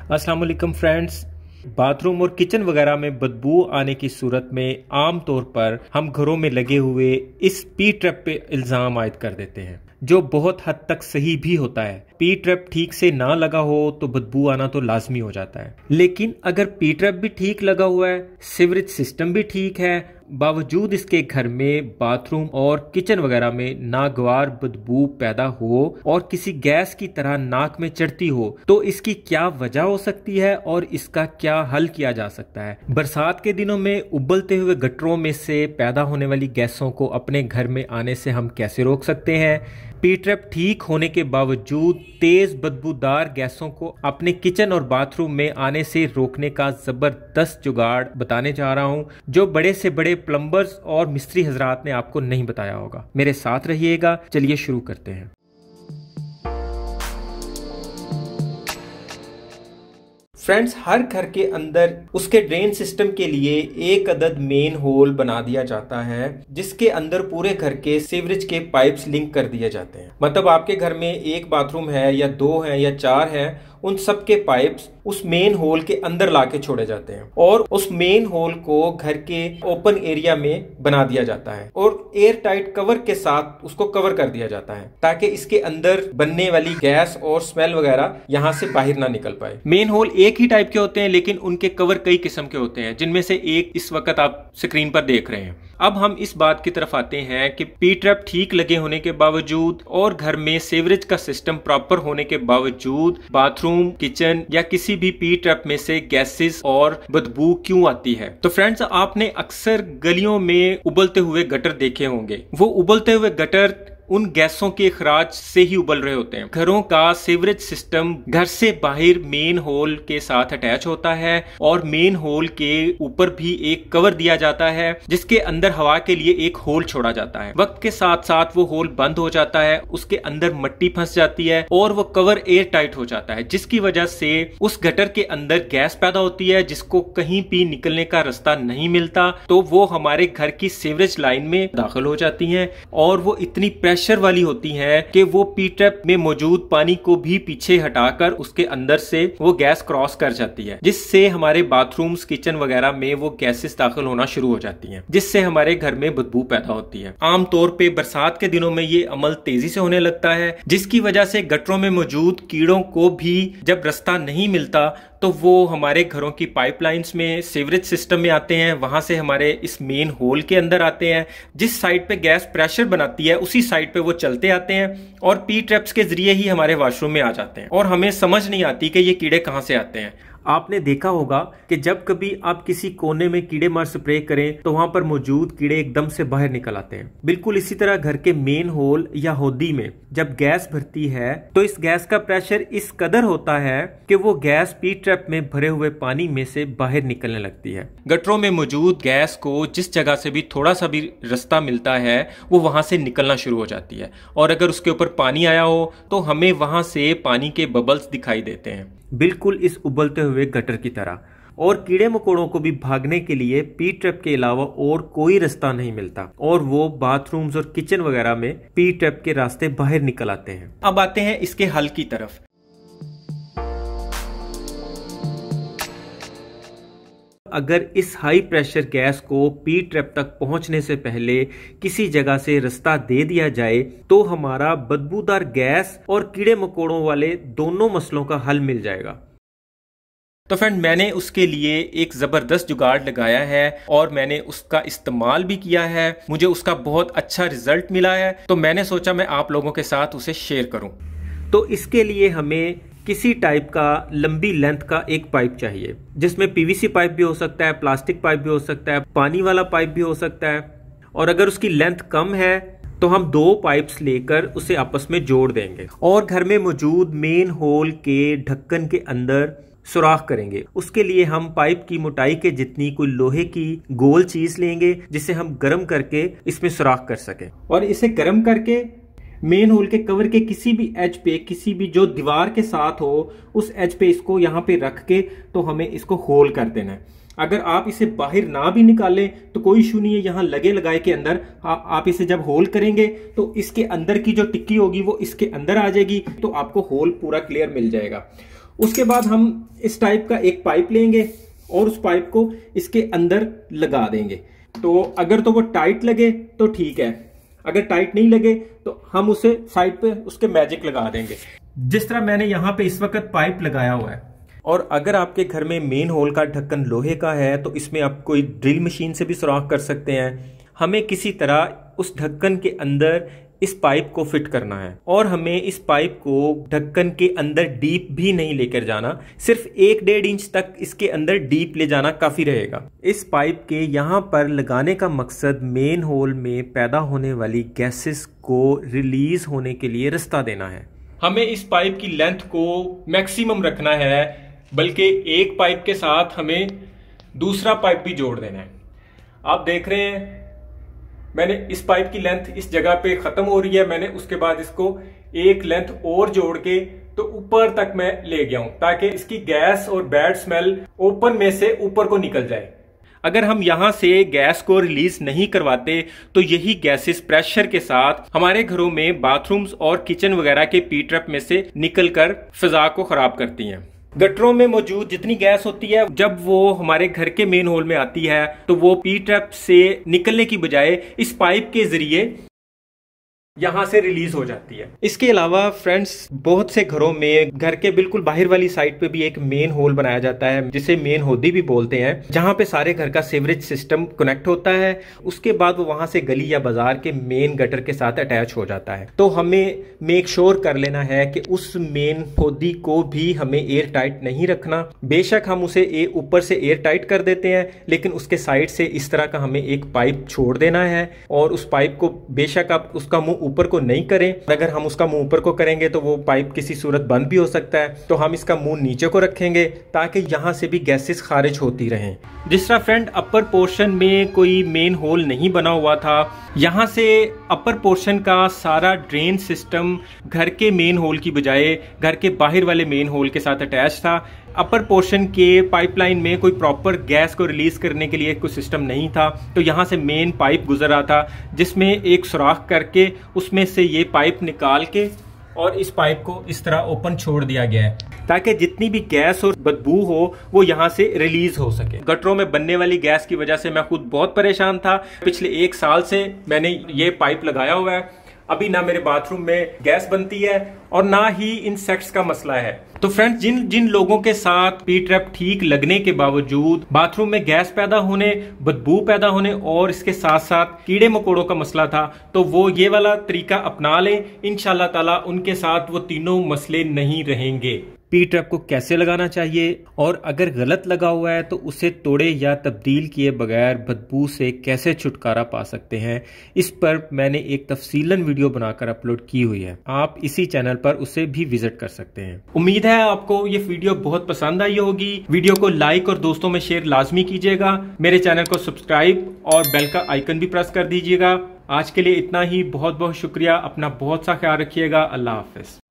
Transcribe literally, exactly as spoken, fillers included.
अस्सलाम वालेकुम friends. Bathroom और किचन वगैरह में बदबू आने की सूरत में आम तौर पर हम घरों में लगे हुए इस पी ट्रैप पे इल्ज़ाम आयद कर देते हैं, जो बहुत हद तक सही भी होता है। पी ट्रैप ठीक से ना लगा हो तो बदबू आना तो लाजमी हो जाता है, लेकिन अगर पी ट्रैप भी ठीक लगा हुआ है, सीवरेज सिस्टम भी ठीक है, बावजूद इसके घर में बाथरूम और किचन वगैरह में नागवार बदबू पैदा हो और किसी गैस की तरह नाक में चढ़ती हो, तो इसकी क्या वजह हो सकती है और इसका क्या हल किया जा सकता है। बरसात के दिनों में उबलते हुए गटरों में से पैदा होने वाली गैसों को अपने घर में आने से हम कैसे रोक सकते हैं। पी ट्रैप ठीक होने के बावजूद तेज बदबूदार गैसों को अपने किचन और बाथरूम में आने से रोकने का जबरदस्त जुगाड़ बताने जा रहा हूं, जो बड़े से बड़े प्लम्बर्स और मिस्त्री हजरात ने आपको नहीं बताया होगा। मेरे साथ रहिएगा, चलिए शुरू करते हैं। फ्रेंड्स, हर घर के अंदर उसके ड्रेन सिस्टम के लिए एक अदद मेन होल बना दिया जाता है, जिसके अंदर पूरे घर के सीवरेज के पाइप्स लिंक कर दिए जाते हैं। मतलब आपके घर में एक बाथरूम है या दो है या चार है, उन सब के पाइप्स उस मेन होल के अंदर लाके छोड़े जाते हैं और उस मेन होल को घर के ओपन एरिया में बना दिया जाता है और एयर टाइट कवर के साथ उसको कवर कर दिया जाता है, ताकि इसके अंदर बनने वाली गैस और स्मेल वगैरह यहाँ से बाहर ना निकल पाए। मेन होल एक ही टाइप के होते हैं, लेकिन उनके कवर कई किस्म के होते हैं, जिनमें से एक इस वक्त आप स्क्रीन पर देख रहे हैं। अब हम इस बात की तरफ आते हैं कि पी ट्रैप ठीक लगे होने के बावजूद और घर में सीवरेज का सिस्टम प्रॉपर होने के बावजूद बाथरूम, किचन या किसी भी पी ट्रैप में से गैसेस और बदबू क्यों आती है। तो फ्रेंड्स, आपने अक्सर गलियों में उबलते हुए गटर देखे होंगे। वो उबलते हुए गटर उन गैसों के अखराज से ही उबल रहे होते हैं। घरों का सीवरेज सिस्टम घर से बाहर मेन होल के साथ अटैच होता है और मेन होल के ऊपर भी एक कवर दिया जाता है, जिसके अंदर हवा के लिए एक होल छोड़ा जाता है। वक्त के साथ साथ वो होल बंद हो जाता है, उसके अंदर मिट्टी फंस जाती है और वो कवर एयर टाइट हो जाता है, जिसकी वजह से उस गटर के अंदर गैस पैदा होती है, जिसको कहीं भी निकलने का रास्ता नहीं मिलता। तो वो हमारे घर की सीवरेज लाइन में दाखिल हो जाती है और वो इतनी प्रेशर वाली होती है कि वो पी ट्रैप में मौजूद पानी को भी पीछे हटाकर उसके अंदर से वो गैस क्रॉस कर जाती है, जिससे हमारे बाथरूम्स, किचन वगैरह में वो गैसेस दाखिल होना शुरू हो जाती हैं, जिससे हमारे घर में बदबू पैदा होती है। आमतौर पे बरसात के दिनों में ये अमल तेजी से होने लगता है, जिसकी वजह से गटरों में मौजूद कीड़ों को भी जब रास्ता नहीं मिलता तो वो हमारे घरों की पाइपलाइंस में, सीवरेज सिस्टम में आते हैं, वहां से हमारे इस मेन होल के अंदर आते हैं। जिस साइड पे गैस प्रेशर बनाती है उसी साइड पे वो चलते आते हैं और पी ट्रैप्स के जरिए ही हमारे वॉशरूम में आ जाते हैं और हमें समझ नहीं आती कि ये कीड़े कहां से आते हैं। आपने देखा होगा कि जब कभी आप किसी कोने में कीड़े मार स्प्रे करें तो वहां पर मौजूद कीड़े एकदम से बाहर निकल आते हैं। बिल्कुल इसी तरह घर के मेन होल या होदी में जब गैस भरती है तो इस गैस का प्रेशर इस कदर होता है कि वो गैस पी ट्रैप में भरे हुए पानी में से बाहर निकलने लगती है। गटरों में मौजूद गैस को जिस जगह से भी थोड़ा सा भी रास्ता मिलता है वो वहां से निकलना शुरू हो जाती है और अगर उसके ऊपर पानी आया हो तो हमें वहां से पानी के बबल्स दिखाई देते हैं, बिल्कुल इस उबलते हुए गटर की तरह। और कीड़े मकोड़ों को भी भागने के लिए पी ट्रैप के अलावा और कोई रास्ता नहीं मिलता और वो बाथरूम्स और किचन वगैरह में पी ट्रैप के रास्ते बाहर निकल आते हैं। अब आते हैं इसके हल की तरफ। अगर इस हाई प्रेशर गैस को पी ट्रैप तक पहुंचने से पहले किसी जगह से रास्ता दे दिया जाए तो हमारा बदबूदार गैस और कीड़े मकोड़ों वाले दोनों मसलों का हल मिल जाएगा। तो फ्रेंड, मैंने उसके लिए एक जबरदस्त जुगाड़ लगाया है और मैंने उसका इस्तेमाल भी किया है। मुझे उसका बहुत अच्छा रिजल्ट मिला है, तो मैंने सोचा मैं आप लोगों के साथ उसे शेयर करूं। तो इसके लिए हमें किसी टाइप का लंबी लेंथ का एक पाइप चाहिए, जिसमें पीवीसी पाइप भी हो सकता है, प्लास्टिक पाइप भी हो सकता है, पानी वाला पाइप भी हो सकता है। और अगर उसकी लेंथ कम है तो हम दो पाइप्स लेकर उसे आपस में जोड़ देंगे और घर में मौजूद मेन होल के ढक्कन के अंदर सुराख करेंगे। उसके लिए हम पाइप की मोटाई के जितनी कोई लोहे की गोल चीज लेंगे, जिसे हम गर्म करके इसमें सुराख कर सकें और इसे गर्म करके मेन होल के कवर के किसी भी एज पे, किसी भी जो दीवार के साथ हो उस एज पे इसको यहाँ पे रख के तो हमें इसको होल कर देना है। अगर आप इसे बाहर ना भी निकालें तो कोई इशू नहीं है, यहाँ लगे लगाए के अंदर आ, आप इसे जब होल करेंगे तो इसके अंदर की जो टिक्की होगी वो इसके अंदर आ जाएगी, तो आपको होल पूरा क्लियर मिल जाएगा। उसके बाद हम इस टाइप का एक पाइप लेंगे और उस पाइप को इसके अंदर लगा देंगे। तो अगर तो वो टाइट लगे तो ठीक है, अगर टाइट नहीं लगे तो हम उसे साइड पे उसके मैजिक लगा देंगे, जिस तरह मैंने यहाँ पे इस वक्त पाइप लगाया हुआ है। और अगर आपके घर में मेन होल का ढक्कन लोहे का है तो इसमें आप कोई ड्रिल मशीन से भी सुराख कर सकते हैं। हमें किसी तरह उस ढक्कन के अंदर इस पाइप को फिट करना है और हमें इस पाइप को ढक्कन के अंदर डीप भी नहीं लेकर जाना, सिर्फ एक डेढ़ इंच तक इसके अंदर डीप ले जाना काफी रहेगा। इस पाइप के यहाँ पर लगाने का मकसद मेन होल में पैदा होने वाली गैसेस को रिलीज होने के लिए रास्ता देना है। हमें इस पाइप की लेंथ को मैक्सिमम रखना है, बल्कि एक पाइप के साथ हमें दूसरा पाइप भी जोड़ देना है। आप देख रहे हैं मैंने इस पाइप की लेंथ इस जगह पे खत्म हो रही है, मैंने उसके बाद इसको एक लेंथ और जोड़ के तो ऊपर तक मैं ले गया हूं ताकि इसकी गैस और बैड स्मेल ओपन में से ऊपर को निकल जाए। अगर हम यहां से गैस को रिलीज नहीं करवाते तो यही गैसेस प्रेशर के साथ हमारे घरों में बाथरूम्स और किचन वगैरह के पी ट्रैप में से निकलकर फिजा को खराब करती हैं। गटरों में मौजूद जितनी गैस होती है जब वो हमारे घर के मेन होल में आती है तो वो पी ट्रैप से निकलने की बजाय इस पाइप के जरिए यहां से रिलीज हो जाती है। इसके अलावा फ्रेंड्स, बहुत से घरों में घर के बिल्कुल बाहर वाली साइड पे भी एक मेन होल बनाया जाता है जिसे मेन होदी भी बोलते हैं, जहां पे सारे घर का सीवरेज सिस्टम कनेक्ट होता है। उसके बाद वो वहां से गली या बाजार के मेन गटर के साथ अटैच हो जाता है। तो हमें मेक श्योर कर लेना है कि उस मेन होदी को भी हमें एयर टाइट नहीं रखना। बेशक हम उसे ऊपर से एयर टाइट कर देते हैं, लेकिन उसके साइड से इस तरह का हमें एक पाइप छोड़ देना है और उस पाइप को बेशक आप उसका मुंह ऊपर को नहीं करें। अगर हम उसका मुंह ऊपर को करेंगे तो वो पाइप किसी सूरत बंद भी हो सकता है, तो हम इसका मुंह नीचे को रखेंगे ताकि यहां से भी गैसेस खारिज होती रहें। जिस तरह फ्रेंड अपर पोर्शन में कोई मेन होल नहीं बना हुआ था, यहां से अपर पोर्शन का सारा ड्रेन सिस्टम घर के मेन होल की बजाय घर के बाहर वाले मेन होल के साथ अटैच था। अपर पोर्शन के पाइपलाइन में कोई प्रॉपर गैस को रिलीज करने के लिए कोई सिस्टम नहीं था, तो यहाँ से मेन पाइप गुजर रहा था जिसमें एक सुराख करके उसमें से ये पाइप निकाल के और इस पाइप को इस तरह ओपन छोड़ दिया गया है ताकि जितनी भी गैस और बदबू हो वो यहाँ से रिलीज हो सके। गटरों में बनने वाली गैस की वजह से मैं खुद बहुत परेशान था। पिछले एक साल से मैंने ये पाइप लगाया हुआ है, अभी ना मेरे बाथरूम में गैस बनती है और ना ही इंसेक्ट्स का मसला है। तो फ्रेंड्स, जिन जिन लोगों के साथ पी ट्रैप ठीक लगने के बावजूद बाथरूम में गैस पैदा होने, बदबू पैदा होने और इसके साथ साथ कीड़े मकोड़ों का मसला था, तो वो ये वाला तरीका अपना लें। इंशाल्लाह ताला उनके साथ वो तीनों मसले नहीं रहेंगे। पी ट्रैप को कैसे लगाना चाहिए और अगर गलत लगा हुआ है तो उसे तोड़े या तब्दील किए बगैर बदबू से कैसे छुटकारा पा सकते हैं, इस पर मैंने एक तफसीलन वीडियो बनाकर अपलोड की हुई है। आप इसी चैनल पर उसे भी विजिट कर सकते हैं। उम्मीद है आपको ये वीडियो बहुत पसंद आई होगी। वीडियो को लाइक और दोस्तों में शेयर लाजमी कीजिएगा। मेरे चैनल को सब्सक्राइब और बेल का आइकन भी प्रेस कर दीजिएगा। आज के लिए इतना ही। बहुत बहुत शुक्रिया। अपना बहुत सा ख्याल रखिएगा। अल्लाह हाफिज।